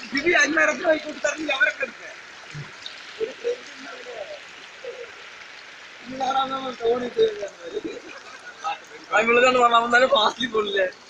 ഇത് അന്നേരത്തിന് ആയിക്കോട്ട് തരണില്ല അവരൊക്കെ എടുക്കുക തോണി പറഞ്ഞാൽ ഫാസ്റ്റിൽ പോണില്ലേ